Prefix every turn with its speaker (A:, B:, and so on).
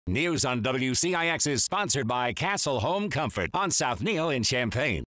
A: News on WCIX is sponsored by Castle Home Comfort on South Neil in Champaign.